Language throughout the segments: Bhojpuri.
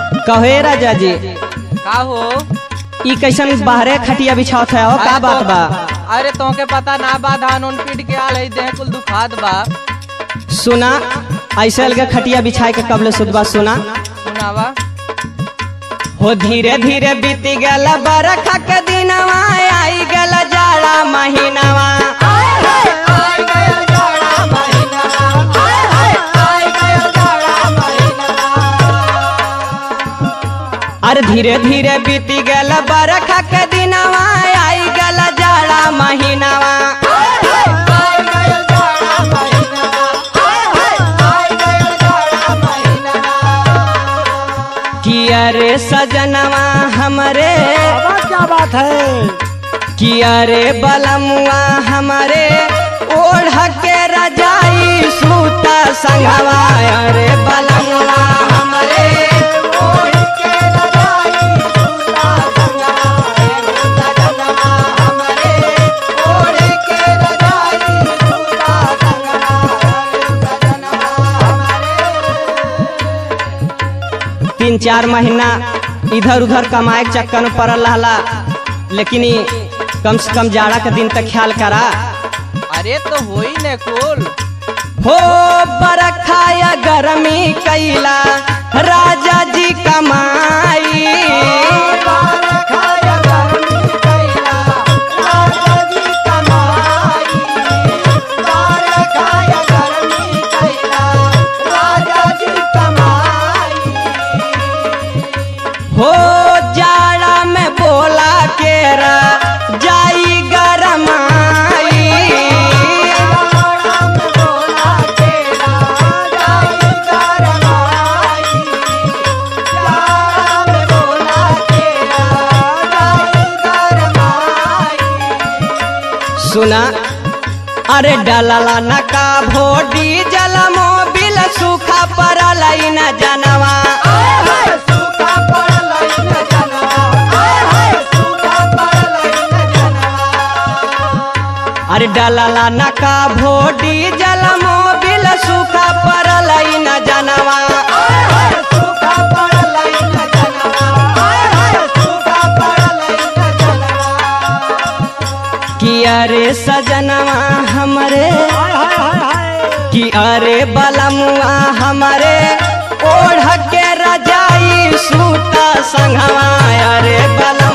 कहे राजा जी का हो ई कैसन बाहरे खटिया बिछावत है और का बात बा? अरे तोके पता ना बा धान उन पीट के आल है देह कुल दुखात बा। सुना ऐसे अलगे खटिया बिछाए के कबले सुधबा सुना। सुनावा हो धीरे धीरे बीती गल बरखा के दिनवा आई गल जाड़ा महीनावा। अरे धीरे धीरे बीती गल बरखा के दिनवा आई गल जाड़ा महीनावा। किया रे सजनवा हमरे क्या बात है? किया रे बलमुआ हमरे ओढ़ के रजाई सूता संगवा। अरे बलमुआ हमरे ओढ़ के रजाई सूता संगवा। सजनवा हमरे ओढ़ के रजाई सूता संगवा। सजनवा हमरे 3-4 महीना इधर उधर कमाए के चक्कर में पड़ल रहला, लेकिन कम से कम जाड़ा के दिन तक ख्याल करा। अरे तो होई ने कुल हो बरखा या गर्मी कैला राजा जी कमाई। बरखा या गर्मी कैला राजा जी कमाई। बरखा या गर्मी कैला राजा जी कमाई। हो जाड़ा में बोला केरा जाई गरमाई। जाड़ा में बोला केरा जाई गरमाई। जाड़ा में बोला केरा जाई गरमाई। सुना अरे डलला नका भोडी जल मोबिल सूखा पड़ल न जनवा। सूखा पड़ल न जनवा। सूखा पड़ल न जनवा। अरे डलला नका भोडी जल मोबिल सूखा पड़ल न जनवा। सूखा पड़ल न जनवा। सूखा पड़ल न जनवा। किया रे सजनवा हमरे कि अरे बलमुआ हमरे ओढ़ के रजाई सूता संगवा। अरे बलम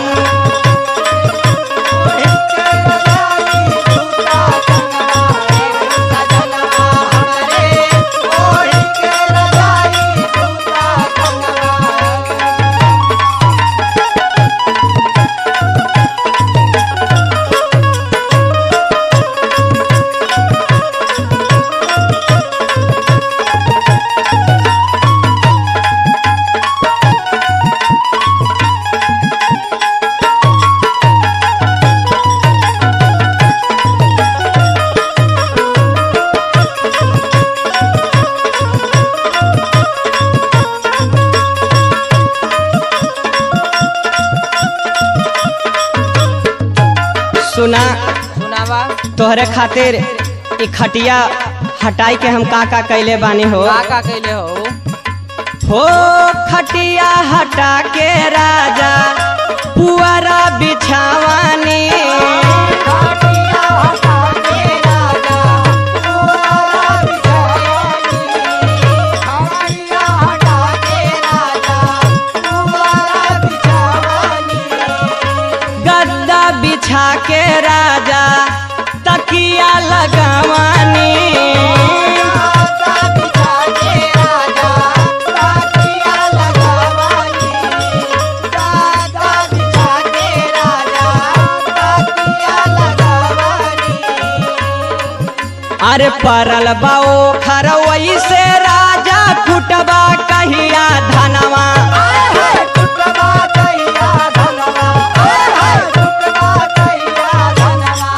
सुना सुनावा तोहरे खातिर ई खटिया हटाई के हम का कैले बानी हो। का कैले हो? हो खटिया हटा के राजा पुअरा बिछावानी। खटिया हटा के राजा पुअरा बिछावानी। खटिया हटा के राजा पुअरा बिछावानी। गद्दा बिछा के राजा तकिया लगावानी। अरे परल बाओ खरवई से राजा कुटबा कहिया धनवा। कुटबा कहिया धनवा। कुटबा कहिया धनवा।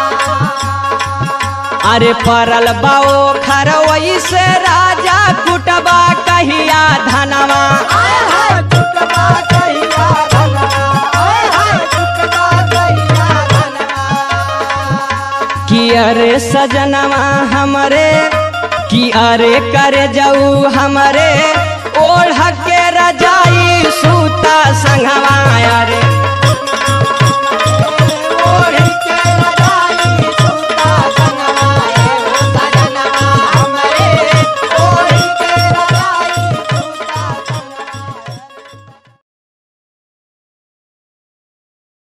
अरे परल बाओ खरवई से राजा कुटबा कहिया धनवा। कुटबा कहिया धनवा। कुटबा कहिया धनवा। किया रे सजनवा हमरे कि अरे करे जाऊ हमरे ओढ़ के रजाई सूता संघवा